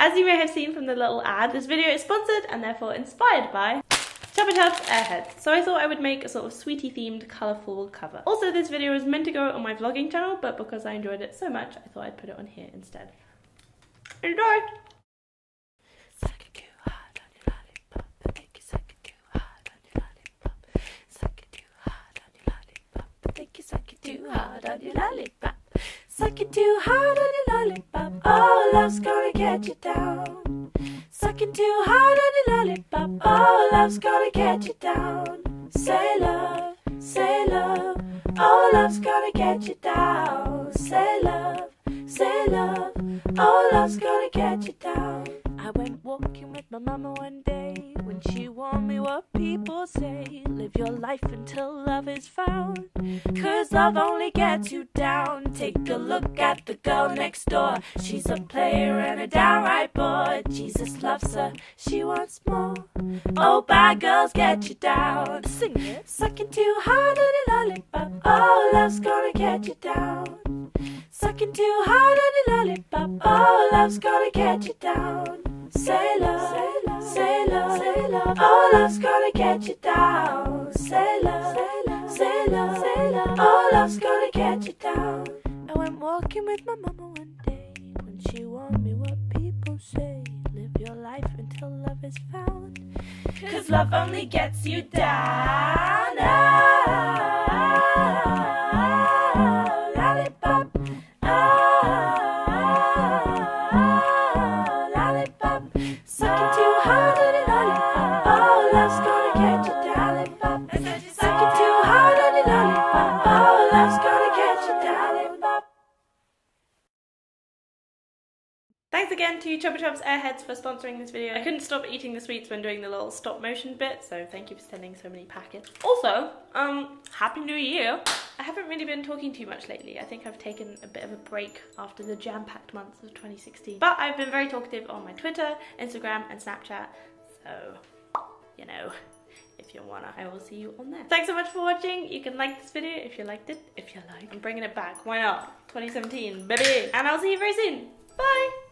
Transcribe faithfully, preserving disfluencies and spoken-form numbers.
As you may have seen from the little ad, this video is sponsored and therefore inspired by Chubba Chub's Airheads. So I thought I would make a sort of sweetie themed colourful cover. Also, this video was meant to go on my vlogging channel, but because I enjoyed it so much, I thought I'd put it on here instead. Enjoy! Too hard on your lollipop. Suck it too hard on your lollipop. Oh, love's gonna get you down. Suck it too hard on your lollipop. Oh, love's gonna get you down. Say love, say love. Oh, love's gonna get you down. Say love, say love. Oh, love's gonna get you down. I went walking with my mama one day when she warned me what people say. Live your life until love is found, 'cause love only gets you down. Take a look at the girl next door. She's a player and a downright bore. Jesus loves her, she wants more. Oh, bad girls get you down. Sing it. Suck it too hard on your lollipop. Oh, love's gonna get you down. Sucking too hard on your lollipop. Oh, love's gonna get you down. Say love, say love, say love, say love. Oh, love's gonna get you down. Say love, say love, say love, say love. Oh, love's gonna get you down. I went walking with my mama one day when she warned me what people say. Live your life until love is found, 'cause love only gets you down. Oh, lollipop. Sucking too hard on your lollipop. Oh, love's gonna get you down. Sucking too hard on your lollipop. Oh, love's gonna get you down. Thanks again to Chubba Chub's Airheads for sponsoring this video. I couldn't stop eating the sweets when doing the little stop motion bit, so thank you for sending so many packets. Also, um, Happy New Year! I haven't really been talking too much lately. I think I've taken a bit of a break after the jam-packed months of twenty sixteen. But I've been very talkative on my Twitter, Instagram and Snapchat, so, you know, if you wanna, I will see you on there. Thanks so much for watching. You can like this video if you liked it. If you like, I'm bringing it back. Why not? twenty seventeen, baby! And I'll see you very soon. Bye!